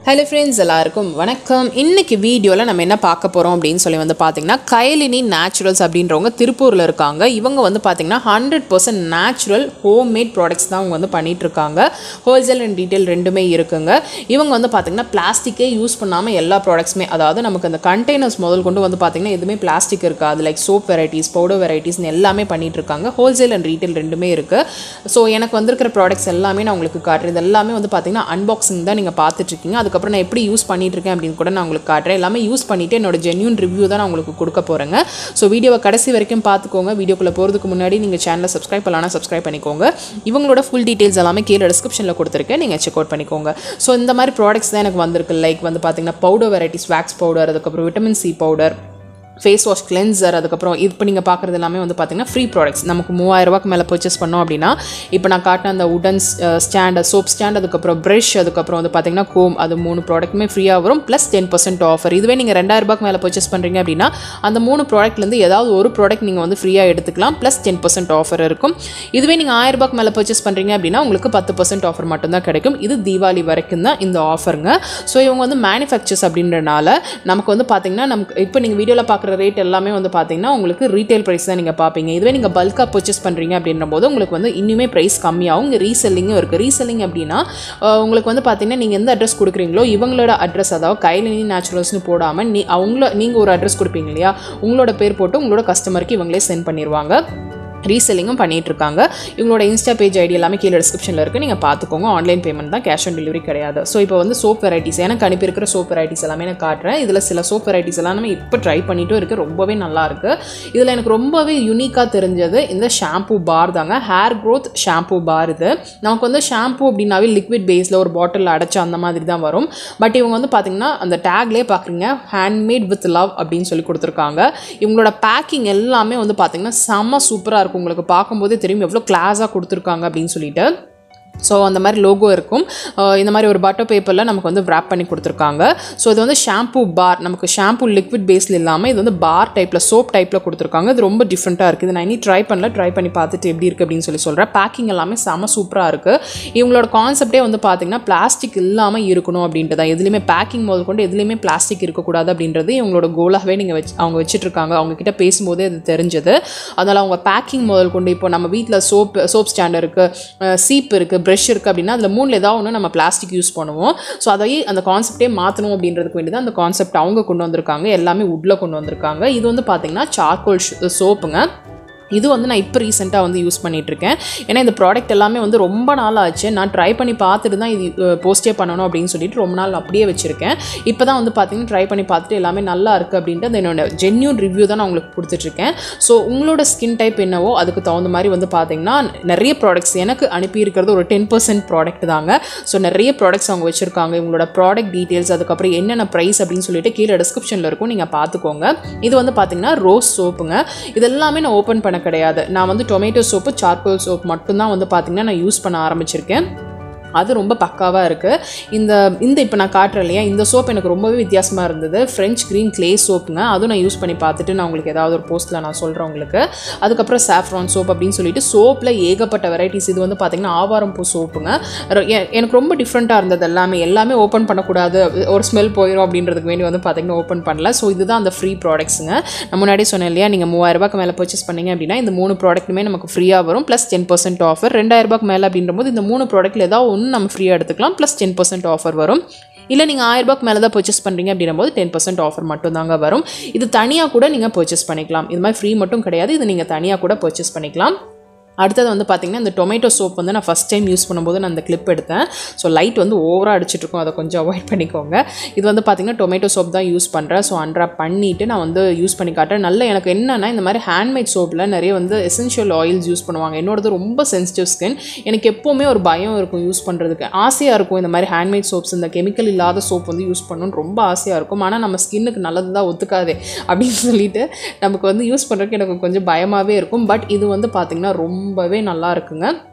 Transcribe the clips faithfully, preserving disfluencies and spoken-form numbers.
Hello friends, எல்லாருக்கும் வணக்கம். இன்னைக்கு வீடியோல நம்ம என்ன பார்க்க போறோம் அப்படினு சொல்லி வந்து பாத்தீங்கன்னா Kayalini Naturals அப்படின்றவங்க திருப்பூர்ல இருக்காங்க. இவங்க வந்து பாத்தீங்கன்னா one hundred percent natural homemade products தான் அவங்க வந்து பண்ணிட்டு இருக்காங்க. Wholesale and retail ரெண்டுமே இருக்குங்க. இவங்க வந்து பாத்தீங்கன்னா பிளாஸ்டிக்கே யூஸ் பண்ணாம எல்லா ப்ராடக்ட்ஸ்மே அதாவது நமக்கு அந்த கண்டெய்னர்ஸ் முதல் கொண்டு வந்து பாத்தீங்கன்னா எதுமே பிளாஸ்டிக் இருக்காது. Like soap varieties, powder varieties எல்லாமே பண்ணிட்டு இருக்காங்க. Wholesale and retail ரெண்டுமே இருக்கு. சோ எனக்கு வந்திருக்கிற ப்ராடக்ட்ஸ் எல்லாமே நான் உங்களுக்கு காட்றேன். இது எல்லாமே வந்து பாத்தீங்கன்னா அன்பாக்சிங் தான் நீங்க பார்த்துட்டு இருக்கீங்க. அதுக்கப்புறம் நான் எப்படி யூஸ் பண்ணிட்டு இருக்கேன் அப்படின்னு கூட நான் உங்களுக்கு காட்டுறேன். எல்லாமே யூஸ் பண்ணிட்டு என்னோட ஜென்யூன் ரிவ்யூ தான் நான் உங்களுக்கு கொடுக்க போறேங்க. ஸோ வீடியோவை கடைசி வரைக்கும் பார்த்துக்கோங்க. வீடியோக்குள்ள போறதுக்கு முன்னாடி நீங்க சேனலை சப்ஸ்கிரைப் பண்ணலாம், சப்ஸ்கிரைப் பண்ணிக்கோங்க. இவங்களோட ஃபுல் டீடைல்ஸ் எல்லாமே கீழே டிஸ்கிரிப்ஷன்ல கொடுத்துருக்கேன், நீங்க செக் அவுட் பண்ணிக்கோங்க. ஸோ இந்த மாதிரி ப்ராடக்ட்ஸ் தான் எனக்கு வந்திருக்கு. லைக் வந்து பாத்தீங்கன்னா பவுடர் வெரைட்டிஸ், வேக்ஸ் பவுடர், அதுக்கப்புறம் vitamin C powder, face wash cleanser, அதுக்கப்புறம் இப்போ நீங்கள் பார்க்குறது எல்லாமே வந்து பார்த்தீங்கன்னா ஃப்ரீ ப்ராடக்ட்ஸ். நமக்கு மூவாயிரம் ரூபாய்க்கு மேலே பர்ச்சேஸ் பண்ணோம் அப்படின்னா இப்போ நான் காட்டின அந்த உடன் ஸ்டாண்ட், சோப் ஸ்டாண்ட், அதுக்கப்புறம் ப்ரஷ், அதுக்கப்புறம் வந்து பார்த்தீங்கன்னா கோம், அது மூணு ப்ராடக்ட்டுமே ஃப்ரீயாக வரும். Plus ten percent offer. இதுவே நீங்கள் ரெண்டாயிரம் ரூபாய்க்கு மேலே பர்ச்சேஸ் பண்ணுறீங்க அப்படின்னா அந்த மூணு ப்ராடக்ட்லேருந்து ஏதாவது ஒரு ப்ராடக்ட் நீங்கள் வந்து ஃப்ரீயாக எடுத்துக்கலாம். ப்ளஸ் டென் பர்சன்ட் ஆஃபர் இருக்கும். இதுவே நீங்கள் ஆயிரம் ரூபாய்க்கு மேலே பர்ச்சேஸ் பண்ணுறீங்க அப்படின்னா உங்களுக்கு பத்து பர்சன்ட் ஆஃபர் மட்டும்தான் கிடைக்கும். இது தீபாவளி வரைக்கும் தான் இந்த ஆஃபருங்க. ஸோ இவங்க வந்து மேனுஃபேக்சர்ஸ் அப்படின்றனால நமக்கு வந்து பார்த்தீங்கன்னா நமக்கு இப்போ நீங்கள் வீடியோவில் பார்க்குற ரேட் எல்லாமே வந்து பார்த்தீங்கன்னா உங்களுக்கு ரீட்டைல் ப்ரைஸ் தான் நீங்கள் பார்ப்பீங்க. இதுவே நீங்கள் பல்காக பர்ச்சேஸ் பண்ணுறீங்க அப்படின்ற போது உங்களுக்கு வந்து இன்னுமே ப்ரைஸ் கம்மியாகும். இங்கே ரீசெல்லிங்கும் இருக்குது. ரீசெல்லிங் அப்படின்னா உங்களுக்கு வந்து பார்த்தீங்கன்னா நீங்கள் எந்த அட்ரஸ் கொடுக்குறீங்களோ இவங்களோட அட்ரஸ், அதாவது Kayalini Naturalsனு போடாமல் நீ அவங்கள நீங்கள் ஒரு அட்ரஸ் கொடுப்பீங்க இல்லையா, உங்களோட பேர் போட்டு உங்களோட கஸ்டமருக்கு இவங்களே சென்ட் பண்ணிடுவாங்க. ரீசெல்லிங்கும் பண்ணிட்டு இருக்காங்க. இவங்களோட இன்ஸ்டா பேஜ் ஐடி எல்லாமே கீழே டிஸ்கிரிப்ஷனில் இருக்குது, நீங்கள் பார்த்துக்கோங்க. ஆன்லைன் பேமெண்ட் தான், கேஷ் ஆன் டெலிவரி கிடையாது. ஸோ இப்போ வந்து சோப் வெரைட்டிஸ் எனக்கு அனுப்பியிருக்கிற சோப் வெரைட்டிஸ் எல்லாமே நான் காட்டுறேன். இதில் சில சோப் வெரைட்டிஸ் எல்லாம் நம்ம இப்போ ட்ரை பண்ணிட்டும் இருக்குது. ரொம்பவே நல்லா இருக்குது. இதில் எனக்கு ரொம்பவே யூனிக்காக தெரிஞ்சது இந்த ஷாம்பூ பார் தாங்க. Hair growth shampoo bar. இது நமக்கு வந்து ஷாம்பூ அப்படின்னாவே லிக்விட் பேஸில் ஒரு பாட்டில் அடைச்சா அந்த மாதிரி தான் வரும். பட் இவங்க வந்து பார்த்தீங்கன்னா அந்த டேக்லேயே பார்க்குறீங்க ஹேண்ட்மேட் வித் லவ் அப்படின்னு சொல்லி கொடுத்துருக்காங்க. இவங்களோட பேக்கிங் எல்லாமே வந்து பார்த்தீங்கன்னா செம்ம சூப்பராக இருக்கும். உங்களுக்கு பார்க்கும்போதே தெரியும் எவ்வளோ கிளாஸாக கொடுத்துருக்காங்க அப்படின்னு சொல்லிட்டு. ஸோ அந்த மாதிரி லோகோ இருக்கும். இந்த மாதிரி ஒரு பட்டர் பேப்பரில் நமக்கு வந்து wrap பண்ணி கொடுத்துருக்காங்க. ஸோ இது வந்து ஷாம்பூ பார். நமக்கு ஷாம்பூ லிக்விட் பேஸில் இல்லாமல் இது வந்து பார் டைப்பில், சோப் டைப்பில் கொடுத்துருக்காங்க. இது ரொம்ப டிஃப்ரெண்ட்டாக இருக்குது. நான் இனி ட்ரை பண்ணல, ட்ரை பண்ணி பார்த்துட்டு எப்படி இருக்குது அப்படின்னு சொல்லி சொல்கிறேன். பேக்கிங் எல்லாமே செம சூப்பராக இருக்குது. இவங்களோட கான்செப்டே வந்து பார்த்திங்கன்னா பிளாஸ்டிக் இல்லாமல் இருக்கணும் அப்படின்ட்டு தான். எதுலேயுமே பேக்கிங் முதல் கொண்டு எதுலேயுமே பிளாஸ்டிக் இருக்கக்கூடாது அப்படின்றது இவங்களோட கோலாகவே நீங்கள் வச்சு அவங்க வச்சுட்ருக்காங்க. அவங்கக்கிட்ட பேசும்போதே அது தெரிஞ்சது. அதனால் அவங்க பேக்கிங் முதல் கொண்டு இப்போ நம்ம வீட்டில் சோப் சோப் ஸ்டாண்ட் இருக்குது, சீப் இருக்குது, ப்ரஷ் இருக்குது அப்படின்னா அதில் மூணில் ஏதாவது ஒன்று நம்ம பிளாஸ்டிக் யூஸ் பண்ணுவோம். ஸோ அதையே அந்த கான்செப்டே மாற்றணும் அப்படின்றதுக்கு வேண்டி தான் அந்த கான்செப்ட் அவங்க கொண்டு வந்திருக்காங்க. எல்லாமே வுட்டில் கொண்டு வந்திருக்காங்க. இது வந்து பார்த்தீங்கன்னா சார்கோல் சோப்புங்க. இது வந்து நான் இப்போ ரீசெண்டாக வந்து யூஸ் பண்ணிகிட்ருக்கேன். ஏன்னா இந்த ப்ராடக்ட் எல்லாமே வந்து ரொம்ப நாள் ஆச்சு. நான் ட்ரை பண்ணி பார்த்துட்டு தான் இது போஸ்டே பண்ணணும் அப்படின்னு சொல்லிட்டு ரொம்ப நாள் அப்படியே வச்சுருக்கேன். இப்போ தான் வந்து பார்த்தீங்கன்னா ட்ரை பண்ணி பார்த்துட்டு எல்லாமே நல்லா இருக்குது அப்படின்ட்டு அது என்னோட ஜென்யூன் ரிவ்யூ தான் நான் உங்களுக்கு கொடுத்துட்ருக்கேன். ஸோ உங்களோட ஸ்கின் டைப் என்னவோ அதுக்கு தகுந்த மாதிரி வந்து பார்த்தீங்கன்னா நிறைய ப்ராடக்ட்ஸ் எனக்கு அனுப்பியிருக்கிறது ஒரு டென் பர்சன்ட் ப்ராடக்ட் தாங்க. ஸோ நிறைய ப்ராடக்ட்ஸ் அவங்க வச்சுருக்காங்க. இவங்களோட ப்ராடக்ட் டீட்டெயில்ஸ், அதுக்கப்புறம் என்னென்ன ப்ரைஸ் அப்படின்னு சொல்லிட்டு கீழே டிஸ்கிரிப்ஷனில் இருக்கும், நீங்கள் பார்த்துக்கோங்க. இது வந்து பார்த்தீங்கன்னா ரோஸ் சோப்புங்க. இது எல்லாமே நான் ஓப்பன் பண்ண கிடையாது. நான் வந்து டொமேட்டோ சோப்பு, சார்கோல் சோப் மட்டும்தான் வந்து பார்த்தீங்கன்னா நான் யூஸ் பண்ண ஆரம்பிச்சிருக்கேன். அது ரொம்ப பக்காவாக இருக்குது. இந்த இந்த இப்போ நான் காட்டுறேன் இல்லையா, இந்த சோப் எனக்கு ரொம்பவே வித்தியாசமாக இருந்தது. ஃப்ரெஞ்ச் க்ரீன் கிளே சோப்புங்க. அதுவும் நான் யூஸ் பண்ணி பார்த்துட்டு நான் உங்களுக்கு ஏதாவது ஒரு போஸ்ட்டில் நான் சொல்கிறேன் உங்களுக்கு. அதுக்கப்புறம் சாஃப்ரான் சோப் அப்படின்னு சொல்லிட்டு சோப்பில் ஏகப்பட்ட வெரைட்டிஸ். இது வந்து பார்த்திங்கன்னா ஆவாரம்பூ சோப்புங்க. எனக்கு ரொம்ப டிஃப்ரெண்ட்டாக இருந்தது. எல்லாமே எல்லாமே ஓப்பன் பண்ணக்கூடாது, ஒரு ஸ்மெல் போயிடும் அப்படின்றதுக்கு வேண்டி வந்து பார்த்திங்கன்னா ஓப்பன் பண்ணல. ஸோ இதுதான் அந்த ஃப்ரீ ப்ராடக்ட்ஸுங்க. நான் முன்னாடியே சொன்னேன் இல்லையா, நீங்கள் மூவாயிரம் ரூபாய்க்கு மேலே பர்ச்சேஸ் பண்ணிங்க அப்படின்னா இந்த மூணு ப்ராடக்ட்டுமே நமக்கு ஃப்ரீயாக வரும். Plus ten percent offer. ரெண்டாயிரம் ரூபாய்க்கு மேலே அப்படின்ற போது இந்த மூணு ப்ராடக்ட்டில் ஏதாவது நம்ம ஃப்ரீயாக எடுத்துக்கலாம். ப்ளஸ் டென் பர்சன்ட் ஆஃபர் வரும். இல்லை நீங்கள் ஆயிரம் ரூபாய்க்கு மேலே தான் பர்ச்சேஸ் பண்ணுறீங்க அப்படின்ற போது டென் பர்சன்ட் ஆஃபர் மட்டும் தாங்க வரும். இது தனியாக கூட நீங்கள் பர்ச்சேஸ் பண்ணிக்கலாம். இது மாதிரி ஃப்ரீ மட்டும் கிடையாது, இது நீங்கள் தனியாக கூட பர்ச்சேஸ் பண்ணிக்கலாம். அடுத்தது வந்து பார்த்திங்கன்னா இந்த டொமேட்டோ சோப் வந்து நான் ஃபஸ்ட் டைம் யூஸ் பண்ணும்போது நான் அந்த கிளிப் எடுத்தேன். ஸோ லைட் வந்து ஓவராக அடிச்சிட்ருக்கோம், அதை கொஞ்சம் அவாய்ட் பண்ணிக்கோங்க. இது வந்து பார்த்திங்கன்னா டொமேட்டோ சோப் தான் யூஸ் பண்ணுறேன். ஸோ அன்ட்ராப் பண்ணிவிட்டு நான் வந்து யூஸ் பண்ணி காட்டுறேன். நல்ல எனக்கு என்னென்னா இந்த மாதிரி ஹேண்ட்மேட் சோப்பில் நிறைய வந்து எசென்ஷியல் ஆயில்ஸ் யூஸ் பண்ணுவாங்க. என்னோடது ரொம்ப சென்சிட்டிவ் ஸ்கின். எனக்கு எப்போவுமே ஒரு பயம் இருக்கும் யூஸ் பண்ணுறதுக்கு. ஆசையாக இருக்கும் இந்த மாதிரி ஹேண்ட்மேட் சோப்ஸ், இந்த கெமிக்கல் இல்லாத சோப் வந்து யூஸ் பண்ணணும்னு ரொம்ப ஆசையாக இருக்கும். ஆனால் நம்ம ஸ்கின்னுக்கு நல்லது தான் ஒத்துக்காதே அப்படின்னு சொல்லிட்டு நமக்கு வந்து யூஸ் பண்ணுறதுக்கு எனக்கு கொஞ்சம் பயமாகவே இருக்கும். பட் இது வந்து பார்த்திங்கன்னா ரொம்பவே நல்லா இருக்குங்க.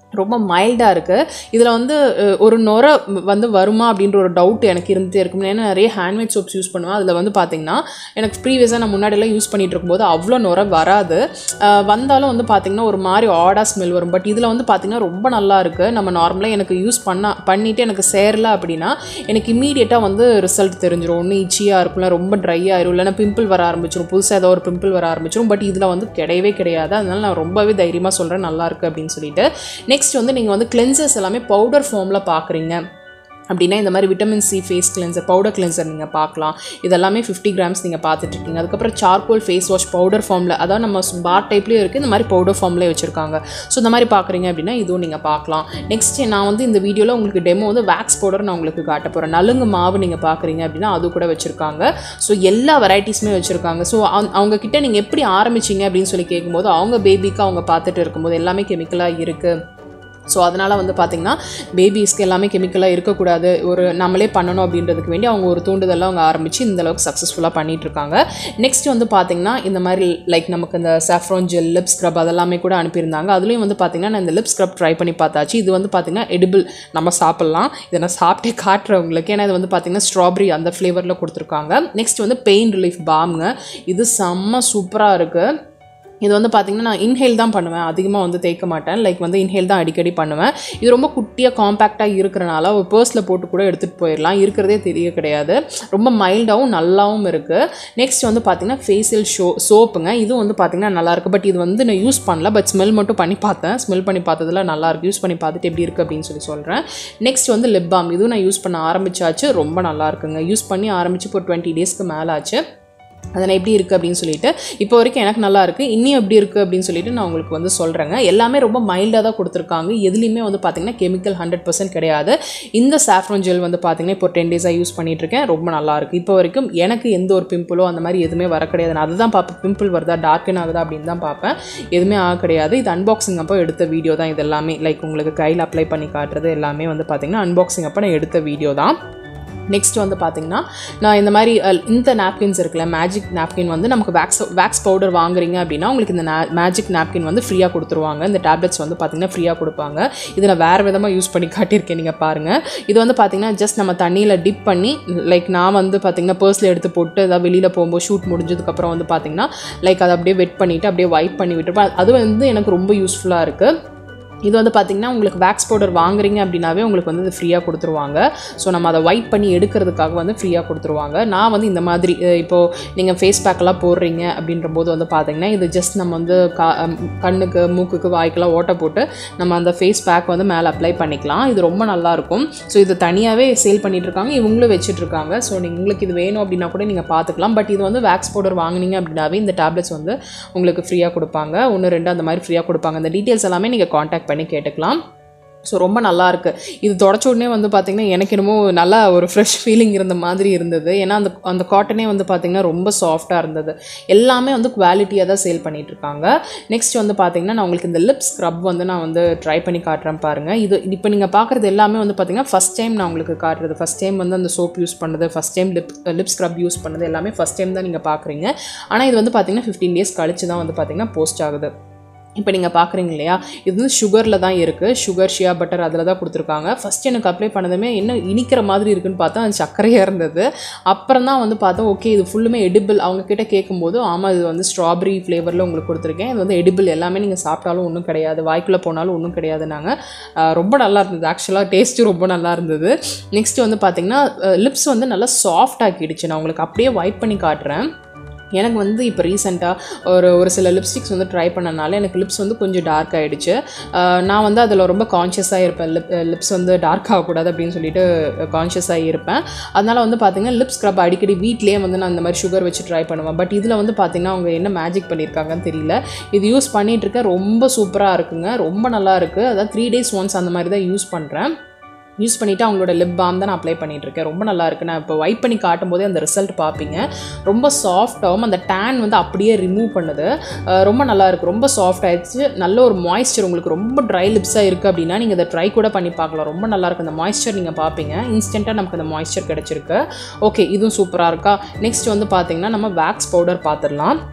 ரொம்ப மைல்டாக இருக்குது. இதில் வந்து ஒரு நுர வந்து வருமா அப்படின்ற ஒரு டவுட் எனக்கு இருந்துகிட்டே இருக்கும். ஏன்னா நிறைய ஹேண்ட்மேட் சோப்ஸ் யூஸ் பண்ணுவேன். அதில் வந்து பார்த்திங்கன்னா எனக்கு ப்ரீவியஸாக நான் முன்னாடியெல்லாம் யூஸ் பண்ணிகிட்டு இருக்கும்போது அவ்வளோ நுர வராது. வந்தாலும் வந்து பார்த்திங்கன்னா ஒரு மாதிரி ஆடாக ஸ்மெல் வரும். பட் இதில் வந்து பார்த்திங்கன்னா ரொம்ப நல்லா இருக்குது. நம்ம நார்மலாக எனக்கு யூஸ் பண்ண பண்ணிவிட்டு எனக்கு சேரல அப்படின்னா எனக்கு இம்மீடியட்டாக வந்து ரிசல்ட் தெரிஞ்சிடும். ஒன்று இச்சியாக இருக்கும்ல, ரொம்ப ட்ரை ஆயிரும், இல்லைனா பிம்பிள் வர ஆரம்பிச்சிடும், புதுசாக ஏதோ ஒரு பிம்பிள் வர ஆரம்பிச்சிடும். பட் இதில் வந்து கிடையவே கிடையாது. அதனால் நான் ரொம்பவே தைரியமாக சொல்கிறேன் நல்லாயிருக்கு அப்படின்னு சொல்லிட்டு. நெக்ஸ்ட் வந்து நீங்கள் வந்து கிளென்சர்ஸ் எல்லாமே பவுடர் ஃபார்மில் பார்க்குறீங்க அப்படின்னா இந்த மாதிரி vitamin C face cleanser, powder cleanser நீங்கள் பார்க்கலாம். இதெல்லாமே ஃபிஃப்டி கிராம்ஸ் நீங்கள் பார்த்துட்ருக்கீங்க. அதுக்கப்புறம் சார்கோல் ஃபேஸ் வாஷ் பவுடர் ஃபார்மில், அதாவது நம்ம பார் டைப்லேயும் இருக்குது, இந்த மாதிரி பவுடர் ஃபார்ம்லேயே வச்சுருக்காங்க. ஸோ இந்த மாதிரி பார்க்குறீங்க அப்படின்னா இதுவும் நீங்கள் பார்க்கலாம். நெக்ஸ்ட் நான் வந்து இந்த வீடியோவில் உங்களுக்கு டெமோ வந்து வேக்ஸ் பவுடர் நான் உங்களுக்கு காட்ட போகிறேன். நலுங்கு மாவு நீங்கள் பார்க்குறீங்க அப்படின்னா அது கூட வச்சுருக்காங்க. ஸோ எல்லா வெரைட்டிஸுமே வச்சுருக்காங்க. ஸோ அவங்கக்கிட்ட நீங்கள் எப்படி ஆரம்பிச்சிங்க அப்படின்னு சொல்லி கேட்கும்போது அவங்க பேபிக்கு அவங்க பார்த்துட்டு இருக்கும்போது எல்லாமே கெமிக்கலாக இருக்குது. ஸோ அதனால் வந்து பார்த்திங்கன்னா பேபிஸ்க்கு எல்லாமே கெமிக்கலாக இருக்கக்கூடாது, ஒரு நம்மளே பண்ணணும் அப்படின்றதுக்கு வேண்டி அவங்க ஒரு தூண்டுதெல்லாம் அவங்க ஆரம்பித்து இந்தளவுக்கு சக்ஸஸ்ஃபுல்லாக பண்ணிகிட்ருக்காங்க. நெக்ஸ்ட் வந்து பார்த்திங்கன்னா இந்த மாதிரி லைக் நமக்கு இந்த சாஃப்ரான் ஜெல், லிப் ஸ்க்ரப் அதெல்லாமே கூட அனுப்பியிருந்தாங்க. அதுலேயும் வந்து பார்த்திங்கன்னா நான் இந்த லிப் ஸ்க்ரப் ட்ரை பண்ணி பார்த்தாச்சு. இது வந்து பார்த்திங்கன்னா எடிபிள், நம்ம சாப்பிட்லாம். இதை நான் சாப்பிட்டே காட்டுறவங்களுக்கு. ஏன்னா இது வந்து பார்த்திங்கன்னா ஸ்ட்ராபெரி அந்த ஃப்ளேவரில் கொடுத்துருக்காங்க. நெக்ஸ்ட் வந்து பெயின் ரிலீஃப் பாம்ங்க. இது செம்ம சூப்பராக இருக்குது. இது வந்து பார்த்திங்கன்னா நான் இன்ஹேல் தான் பண்ணுவேன், அதிகமாக வந்து தேய்க்க மாட்டேன். லைக் வந்து இன்ஹேல் தான் அடிக்கடி பண்ணுவேன். இது ரொம்ப குட்டியாக காம்பேக்டாக இருக்கிறனால ஒரு பர்ஸில் போட்டு கூட எடுத்துகிட்டு போயிடலாம், இருக்கிறதே தெரிய கிடையாது. ரொம்ப மைல்டாகவும் நல்லாவும் இருக்குது. நெக்ஸ்ட் வந்து பார்த்திங்கன்னா ஃபேஷியல் ஷோ சோப்புங்க. இதுவும் வந்து பார்த்திங்கன்னா நல்லாயிருக்கு. பட் இது வந்து நான் யூஸ் பண்ணல, பட் ஸ்மெல் மட்டும் பண்ணி பார்த்தேன். ஸ்மெல் பண்ணி பார்த்ததில் நல்லாயிருக்கு. யூஸ் பண்ணி பார்த்துட்டு எப்படி இருக்குது அப்படின்னு சொல்லி சொல்கிறேன். நெக்ஸ்ட் வந்து லிப் பாம். இதுவும் நான் யூஸ் பண்ண ஆரம்பித்தாச்சு. ரொம்ப நல்லாயிருக்குங்க. யூஸ் பண்ணி ஆரம்பித்து இப்போ டுவெண்ட்டி டேஸ்க்கு மேலே ஆச்சு. அதனால் எப்படி இருக்குது அப்படின்னு சொல்லிட்டு இப்போ வரைக்கும் எனக்கு நல்லா இருக்குது. இன்னும் எப்படி இருக்குது அப்படின்னு சொல்லிட்டு நான் உங்களுக்கு வந்து சொல்கிறேங்க. எல்லாமே ரொம்ப மைல்டாக தான் கொடுத்துருக்காங்க. எதுலேயுமே வந்து பார்த்திங்கன்னா கெமிக்கல் ஹண்ட்ரட் பர்சன்ட் கிடையாது. இந்த சாஃப்ரான் ஜெல் வந்து பார்த்திங்கன்னா இப்போ டென் டேஸாக யூஸ் பண்ணிகிட்ருக்கேன். ரொம்ப நல்லாயிருக்கு. இப்போ வரைக்கும் எனக்கு எந்த ஒரு பிம்பிளோ அந்த மாதிரி எதுவுமே வர கிடையாது. நான் அதுதான் பார்ப்பேன், பிம்பிள் வருதா, டார்க்கன் ஆகுதா அப்படின்னு தான் பார்ப்பேன். எதுவுமே ஆக கிடையாது. இது அன்பாக்சிங் அப்போ எடுத்த வீடியோ தான் இது எல்லாமே. லைக் உங்களுக்கு கையில் அப்ளை பண்ணி காட்டுறது எல்லாமே வந்து பார்த்திங்கன்னா அன்பாக்சிங் அப்போ நான் எடுத்த வீடியோ தான். நெக்ஸ்ட் வந்து பார்த்திங்கன்னா நான் இந்த மாதிரி இந்த நாப்கின்ஸ் இருக்குல்ல, மேஜிக் நாப்கின் வந்து நமக்கு வேக்ஸ் வேக்ஸ் பவுடர் வாங்குறீங்க அப்படின்னா உங்களுக்கு இந்த மேஜிக் நாப்கின் வந்து ஃப்ரீயாக கொடுத்துருவாங்க. இந்த டேப்லெட்ஸ் வந்து பார்த்திங்கன்னா ஃப்ரீயாக கொடுப்பாங்க. இதை நான் வேறு விதமாக யூஸ் பண்ணி காட்டியிருக்கேன், நீங்கள் பாருங்கள். இது வந்து பார்த்திங்கன்னா ஜஸ்ட் நம்ம தண்ணியில் டிப் பண்ணி, லைக் நான் வந்து பார்த்திங்கன்னா பர்ஸில் எடுத்து போட்டு ஏதாவது வெளியில் போகும்போது ஷூட் முடிஞ்சதுக்கப்புறம் வந்து பார்த்திங்கன்னா லைக் அதை அப்படியே வெட் பண்ணிவிட்டு அப்படியே வைப் பண்ணி விட்டுருப்பேன். அது வந்து எனக்கு ரொம்ப யூஸ்ஃபுல்லாக இருக்குது. இது வந்து பார்த்திங்கன்னா உங்களுக்கு வேக்ஸ் பவுடர் வாங்குறீங்க அப்படின்னாவே உங்களுக்கு வந்து இது ஃப்ரீயாக கொடுத்துருவாங்க. ஸோ நம்ம அதை வைப் பண்ணி எடுக்கிறதுக்காக வந்து ஃப்ரீயாக கொடுத்துருவாங்க. நான் வந்து இந்த மாதிரி இப்போது நீங்கள் ஃபேஸ் பேக்கெல்லாம் போடுறீங்க அப்படின்ற போது வந்து பார்த்திங்கன்னா இது ஜஸ்ட் நம்ம வந்து கா கண்ணுக்கு மூக்குக்கு வாய்க்கெல்லாம் ஓட்ட போட்டு நம்ம அந்த ஃபேஸ் பேக் வந்து மேலே அப்ளை பண்ணிக்கலாம். இது ரொம்ப நல்லாயிருக்கும். ஸோ இது தனியாகவே சேல் பண்ணிகிட்ருக்காங்க, இவங்களும் வச்சுட்ருக்காங்க. ஸோ நீங்கள் உங்களுக்கு இது வேணும் அப்படின்னா கூட நீங்கள் பார்த்துக்கலாம். பட் இது வந்து வேக்ஸ் பவுடர் வாங்கினீங்க அப்படின்னாவே இந்த டேப்லெட்ஸ் வந்து உங்களுக்கு ஃப்ரீயாக கொடுப்பாங்க. ஒன்று ரெண்டு அந்த மாதிரி ஃப்ரீயாக கொடுப்பாங்க. இந்த டீட்டெயில்ஸ் எல்லாமே நீங்கள் காண்டாக்ட் பண்ணி கேட்டுக்கலாம். ஸோ ரொம்ப நல்லாயிருக்கு. இது தொடச்ச உடனே வந்து பார்த்திங்கன்னா எனக்கு என்னமோ நல்லா ஒரு ஃப்ரெஷ் ஃபீலிங் இருந்த மாதிரி இருந்தது. ஏன்னா அந்த அந்த காட்டனே வந்து பார்த்திங்கன்னா ரொம்ப சாஃப்டாக இருந்தது. எல்லாமே வந்து குவாலிட்டியாக தான் சேல் பண்ணிகிட்ருக்காங்க. நெக்ஸ்ட் வந்து பார்த்திங்கன்னா நான் உங்களுக்கு இந்த லிப் ஸ்க்ரப் வந்து நான் வந்து ட்ரை பண்ணி காட்டுறேன் பாருங்கள். இது இப்போ நீங்கள் பார்க்குறது எல்லாமே வந்து பார்த்திங்கன்னா ஃபஸ்ட் டைம் நான் உங்களுக்கு காட்டுறது. ஃபஸ்ட் டைம் வந்து அந்த சோப் யூஸ் பண்ணது, first time lip lip scrub use பண்ணது எல்லாமே ஃபஸ்ட் டைம் தான் நீங்கள் பார்க்குறீங்க. ஆனால் இது வந்து பார்த்திங்கன்னா ஃபிஃப்டீன் டேஸ் கழிச்சு தான் வந்து பார்த்திங்கன்னா போஸ்ட் ஆகுது. இப்போ நீங்கள் பார்க்குறீங்க இல்லையா, இது வந்து சுகரில் தான் இருக்குது. சுகர், ஷியா பட்டர் அதில் தான் கொடுத்துருக்காங்க. ஃபஸ்ட் எனக்கு அப்ளை பண்ணதுமே என்ன இனிக்கிற மாதிரி இருக்குன்னு பார்த்தா அது சர்க்கரையாக இருந்தது. அப்புறம் தான் வந்து பார்த்தா ஓகே இது ஃபுல்லுமே எடிபிள். அவங்கக்கிட்ட கேட்கும்போது ஆமாம் இது வந்து ஸ்ட்ராபெரி ஃப்ளேவரில் உங்களுக்கு கொடுத்துருக்கேன், இது வந்து எடிபிள், எல்லாமே நீங்கள் சாப்பிட்டாலும் ஒன்றும் கிடையாது, வாய்க்குள்ளே போனாலும் ஒன்றும் கிடையாது. நாங்கள் ரொம்ப நல்லா இருந்தது. ஆக்சுவலாக டேஸ்ட்டு ரொம்ப நல்லா இருந்தது. நெக்ஸ்ட்டு வந்து பார்த்திங்கன்னா லிப்ஸ் வந்து நல்லா சாஃப்ட் ஆக்கிடுச்சு. நான் உங்களுக்கு அப்படியே வைப் பண்ணி காட்டுறேன். எனக்கு வந்து இப்போ ரீசெண்டாக ஒரு ஒரு சில லிப்ஸ்டிக்ஸ் வந்து ட்ரை பண்ணனால எனக்கு லிப்ஸ் வந்து கொஞ்சம் டார்க் ஆகிடுச்சு. நான் வந்து அதில் ரொம்ப கான்ஷியஸாக இருப்பேன். லிப் லிப்ஸ் வந்து டார்க் ஆகக்கூடாது அப்படின்னு சொல்லிட்டு கான்ஷியஸாக இருப்பேன். அதனால் வந்து பார்த்திங்கன்னா லிப் ஸ்க்ரப் அடிக்கடி வீட்லேயே வந்து நான் இந்த மாதிரி சுகர் வச்சு ட்ரை பண்ணுவேன். பட் இதில் வந்து பார்த்திங்கன்னா அவங்க என்ன மேஜிக் பண்ணியிருக்காங்கன்னு தெரியல. இது யூஸ் பண்ணிகிட்ருக்கேன். ரொம்ப சூப்பராக இருக்குங்க, ரொம்ப நல்லா இருக்குது. அதான் த்ரீ டேஸ் ஒன்ஸ் அந்த மாதிரி தான் யூஸ் பண்ணுறேன். யூஸ் பண்ணிவிட்டு அவங்களோட லிப் பாம் தான் நான் அப்ளை பண்ணிகிட்ருக்கேன். ரொம்ப நல்லா இருக்குது. நான் இப்போ வைப் பண்ணி காட்டும் போதே அந்த ரிசல்ட் பார்ப்பீங்க. ரொம்ப சாஃப்டாகவும் அந்த டேன் வந்து அப்படியே ரிமூவ் பண்ணுது. ரொம்ப நல்லாயிருக்கு. ரொம்ப சாஃப்ட் ஆகிடுச்சு. நல்ல ஒரு மாய்ஸ்சர். உங்களுக்கு ரொம்ப ட்ரை லிப்ஸாக இருக்குது அப்படின்னா நீங்கள் இதை ட்ரை கூட பண்ணி பார்க்கலாம். ரொம்ப நல்லாயிருக்கு. அந்த மாய்ஸ்சர் நீங்கள் பார்ப்பீங்க. இன்ஸ்டண்ட்டாக நமக்கு அந்த மாய்ஸ்சர் கிடச்சிருக்கு. ஓகே, இதுவும் சூப்பராக இருக்கா. நெக்ஸ்ட் வந்து பார்த்திங்கன்னா நம்ம வேக்ஸ் பவுடர் பார்த்துடலாம்.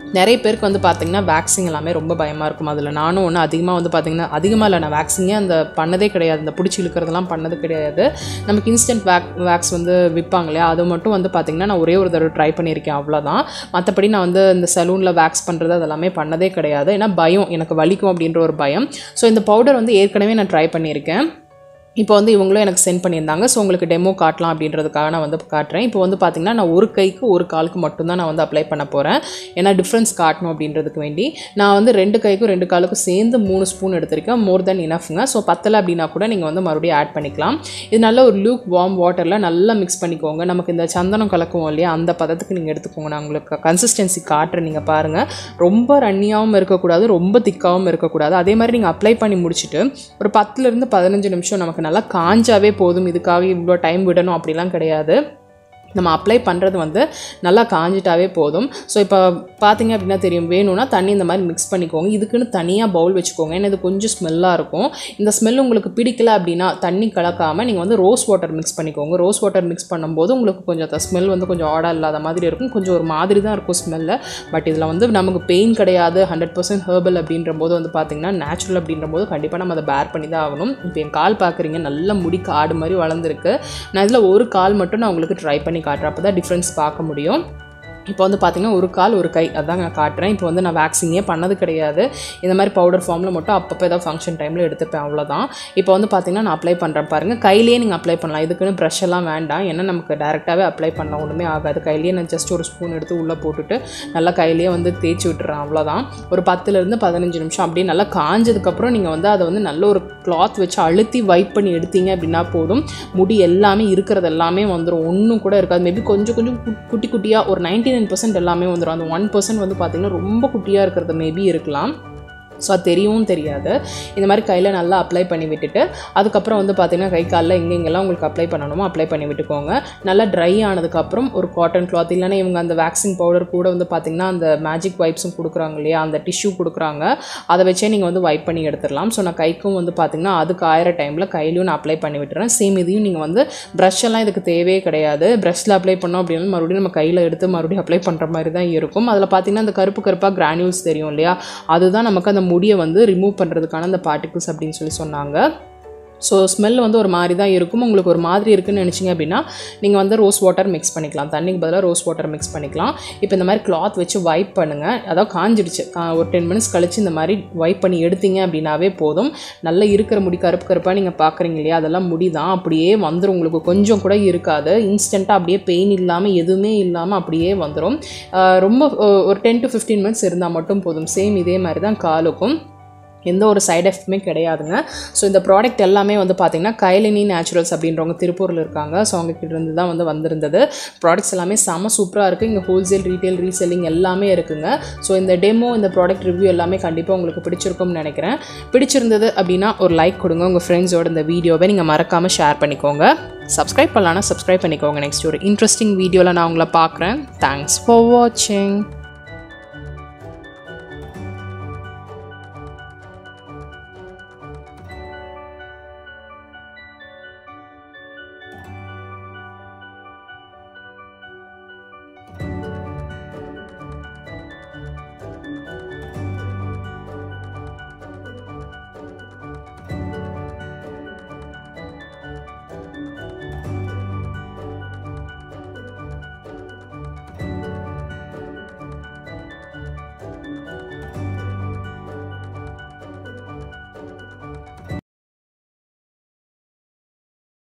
நிறைய பேருக்கு வந்து பார்த்திங்கன்னா வேக்சிங் எல்லாமே ரொம்ப பயமாக இருக்கும். அதில் நானும் ஒன்று அதிகமாக வந்து பார்த்திங்கன்னா அதிகமாக இல்லை, நான் வேக்சிங்கே அந்த பண்ணதே கிடையாது, இந்த பிடிச்சி இழுக்கிறதெல்லாம் பண்ணது கிடையாது. நமக்கு இன்ஸ்டன்ட் வேக் வேக்ஸ் வந்து விற்பாங்க இல்லையா, அது மட்டும் வந்து பார்த்திங்கன்னா நான் ஒரே ஒரு தடவை ட்ரை பண்ணியிருக்கேன், அவ்வளோதான். மற்றபடி நான் வந்து இந்த சலூனில் வேக்ஸ் பண்ணுறது அதெல்லாமே பண்ணதே கிடையாது. ஏன்னா பயம், எனக்கு வலிக்கும் அப்படின்ற ஒரு பயம். ஸோ இந்த பவுடர் வந்து ஏற்கனவே நான் ட்ரை பண்ணியிருக்கேன். இப்போ வந்து இவங்களும் எனக்கு சென்ட் பண்ணியிருந்தாங்க. ஸோ உங்களுக்கு டெமோ காட்டலாம் அப்படின்றதுக்காக நான் வந்து காட்டுறேன். இப்போ வந்து பார்த்திங்கன்னா நான் ஒரு கைக்கு ஒரு காலுக்கு மட்டும்தான் நான் வந்து அப்ளை பண்ண போகிறேன். ஏன்னா டிஃப்ரென்ஸ் காட்டணும் அப்படின்றதுக்கு வேண்டி நான் வந்து ரெண்டு கைக்கும் ரெண்டு காலுக்கும் சேர்ந்து மூணு ஸ்பூன் எடுத்திருக்கேன். மோர் தென் இனஃப்ங்க. ஸோ பத்தலை அப்படின்னா கூட நீங்கள் வந்து மறுபடியும் ஆட் பண்ணிக்கலாம். இது நல்ல ஒரு லூக் வார்ம் வாட்டரில் நல்லா மிக்ஸ் பண்ணிக்கோங்க. நமக்கு இந்த சந்தனம் கலக்குவோம் இல்லையா, அந்த பதத்துக்கு நீங்கள் எடுத்துக்கோங்க. நான் உங்களுக்கு கன்சிஸ்டன்சி காட்டுறேன், நீங்கள் பாருங்கள். ரொம்ப ரன்னியாகவும் இருக்கக்கூடாது, ரொம்ப திக்காகவும் இருக்கக்கூடாது. அதே மாதிரி நீங்கள் அப்ளை பண்ணி முடிச்சுட்டு ஒரு பத்துலேருந்து பதினஞ்சு நிமிஷம் நமக்கு நல்லா காஞ்சாவே போதும். இதுக்காக இவ்வளோ டைம் விடணும் அப்படிலாம் கிடையாது. நம்ம அப்ளை பண்ணுறது வந்து நல்லா காஞ்சிட்டாவே போதும். ஸோ இப்போ பார்த்தீங்க அப்படின்னா தெரியும், வேணும்னா தண்ணி இந்த மாதிரி மிக்ஸ் பண்ணிக்கோங்க. இதுக்குன்னு தனியாக பவுல் வச்சுக்கோங்க. ஏன்னா இது கொஞ்சம் ஸ்மெல்லாக இருக்கும். இந்த ஸ்மெல் உங்களுக்கு பிடிக்கல அப்படின்னா தண்ணி கலக்காமல் நீங்கள் வந்து ரோஸ் வாட்டர் மிக்ஸ் பண்ணிக்கோங்க. ரோஸ் வாட்டர் மிக்ஸ் பண்ணும்போது உங்களுக்கு கொஞ்சம் ஸ்மெல் வந்து கொஞ்சம் ஆடாக இல்லாத மாதிரி இருக்கும். கொஞ்சம் ஒரு மாதிரி தான் இருக்கும் ஸ்மெல்ல. பட் இதில் வந்து நமக்கு பெயின் கிடையாது, ஹண்ட்ரட் பர்சன்ட் ஹெர்பல் அப்படின்ற போது வந்து பார்த்திங்கன்னா நேச்சுரல் அப்படின்ற போது கண்டிப்பாக நம்ம அதை பேர் பண்ணி தான் ஆகணும். இப்போ என் கால் பார்க்குறீங்க, நல்ல முடி காடு மாதிரி வளர்ந்துருக்கு. நான் இதில் ஒரு கால் மட்டும் நான் உங்களுக்கு ட்ரை பண்ணி காட்டுறேன். அப்போ தான் டிஃப்ரென்ஸ் பார்க்க முடியும். இப்போ வந்து பார்த்திங்கன்னா ஒரு கால் ஒரு கை அதான் நான் காட்டுறேன். இப்போ வந்து நான் வேக்சிங்கே பண்ணது கிடையாது. இந்த மாதிரி பவுடர் ஃபார்மில் மட்டும் அப்பப்போ ஏதாவது ஃபங்க்ஷன் டைமில் எடுத்துப்பேன், அவ்வளோதான். இப்போ வந்து பார்த்திங்கன்னா நான் அப்ளை பண்ணுறேன் பாருங்கள். கையிலேயே நீங்கள் அப்ளை பண்ணலாம். இதுக்குன்னு ப்ரஷ் எல்லாம் வேண்டாம். ஏன்னா நமக்கு டேரெக்டாகவே அப்ளை பண்ணலாம், ஒன்றுமே ஆகாது. கையிலேயே நான் ஜஸ்ட் ஒரு ஸ்பூன் எடுத்து உள்ளே போட்டுட்டு நல்லா கையிலேயே வந்து தேய்ச்சி விட்டுறேன், அவ்வளோதான். ஒரு பத்துலேருந்து பதினஞ்சு நிமிஷம் அப்படியே நல்லா காஞ்சதுக்கப்புறம் நீங்கள் வந்து அதை வந்து நல்ல ஒரு கிளாத் வச்சு அழுத்தி வைப் பண்ணி எடுத்தீங்க அப்படின்னா போதும். முடி எல்லாமே இருக்கிறது எல்லாமே வந்துடும், ஒன்றும் கூட இருக்காது. மேபி கொஞ்சம் கொஞ்சம் குட்டி குட்டியாக ஒரு நைன்டி நைன் பர்சன்ட் எல்லாமே வந்துடும். அந்த ஒன் பர்சன்ட் வந்து பார்த்திங்கன்னா ரொம்ப குட்டியாக இருக்கிறது மேபி இருக்கலாம். ஸோ அது தெரியவும் தெரியாது. இந்த மாதிரி கையில் நல்லா அப்ளை பண்ணி விட்டுட்டு அதுக்கப்புறம் வந்து பார்த்திங்கன்னா கை காலில் எங்கே எங்கெல்லாம் உங்களுக்கு அப்ளை பண்ணணுமோ அப்ளை பண்ணி விட்டுக்கோங்க. நல்லா ட்ரை ஆனதுக்கப்புறம் ஒரு காட்டன் கிளாத், இல்லைன்னா இவங்க அந்த வேக்சின் பவுடர் கூட வந்து பார்த்திங்கன்னா அந்த மேஜிக் வைப்ஸும் கொடுக்குறாங்க இல்லையா, அந்த டிஷ்யூ கொடுக்குறாங்க, அதை வச்சே நீங்கள் வந்து வைப் பண்ணி எடுத்துடலாம். ஸோ நான் கைக்கும் வந்து பார்த்திங்கன்னா அதுக்கு ஆயிர டைமில் கையிலையும் நான் அப்ளை பண்ணி விட்டுறேன். சேம் இதையும் நீங்கள் வந்து ப்ரஷ் எல்லாம் இதுக்கு தேவையே கிடையாது. ப்ரஷ்ஷில் அப்ளை பண்ணோம் அப்படின்னா மறுபடியும் நம்ம கையில் எடுத்து மறுபடியும் அப்ளை பண்ணுற மாதிரி தான் இருக்கும். அதில் பார்த்திங்கன்னா அந்த கருப்பு கருப்பாக கிரானியூல்ஸ் தெரியும் இல்லையா, அதுதான் நமக்கு அந்த முடியை வந்து ரிமூவ் பண்ணுறதுக்கான அந்த பார்ட்டிகிள்ஸ் அப்படின்னு சொல்லி சொன்னாங்க. ஸோ ஸ்மெல் வந்து ஒரு மாதிரி தான் இருக்கும். உங்களுக்கு ஒரு மாதிரி இருக்குன்னு நினச்சிங்க அப்படின்னா நீங்கள் வந்து ரோஸ் வாட்டர் மிக்ஸ் பண்ணிக்கலாம். தண்ணிக்கு பதிலாக ரோஸ் வாட்டர் மிக்ஸ் பண்ணிக்கலாம். இப்போ இந்த மாதிரி கிளாத் வச்சு வைப் பண்ணுங்கள். அதாவது காஞ்சிடுச்சு, ஒரு டென் மினிட்ஸ் கழிச்சு இந்த மாதிரி வைப் பண்ணி எடுத்தீங்க அப்படின்னாவே போதும். நல்லா இருக்கிற முடி கருப்பு கருப்பாக நீங்கள் பார்க்குறீங்க இல்லையா, அதெல்லாம் முடி தான், அப்படியே வந்துடும். உங்களுக்கு கொஞ்சம் கூட இருக்காது. இன்ஸ்டண்ட்டாக அப்படியே பெயின் இல்லாமல் எதுவுமே இல்லாமல் அப்படியே வந்துடும். ரொம்ப ஒரு டென் டு ஃபிஃப்டீன் மினிட்ஸ் இருந்தால் மட்டும் போதும். சேம் இதே மாதிரி தான் காலுக்கும், எந்த ஒரு சைட் எஃபெக்ட்டுமே கிடையாதுங்க. ஸோ இந்த ப்ராடக்ட் எல்லாமே வந்து பார்த்திங்கன்னா கயலினி நேச்சுரல்ஸ் அப்படின்றவங்க திருப்பூரில் இருக்காங்க. ஸோ அவங்கக்கிட்ட இருந்து தான் வந்து வந்திருந்தது. ப்ராடக்ட்ஸ் எல்லாமே செம்ம சூப்பராக இருக்குது. இங்கே ஹோல்சேல், ரீட்டைல், ரீசெல்லிங் எல்லாமே இருக்குங்க. ஸோ இந்த டெமோ, இந்த ப்ராடக்ட் ரிவ்யூ எல்லாமே கண்டிப்பாக உங்களுக்கு பிடிச்சிருக்கும்னு நினைக்கிறேன். பிடிச்சிருந்தது அப்படின்னா ஒரு லைக் கொடுங்க. உங்கள் ஃப்ரெண்ட்ஸோட இந்த வீடியோவை நீங்கள் மறக்காமல் ஷேர் பண்ணிக்கோங்க. சப்ஸ்கிரைப் பண்ணலான்னா சப்ஸ்கிரைப் பண்ணிக்கோங்க. நெக்ஸ்ட் ஒரு இன்ட்ரெஸ்டிங் வீடியோவில் நான் உங்களை பார்க்குறேன். தேங்க்ஸ் ஃபார் வாட்சிங்.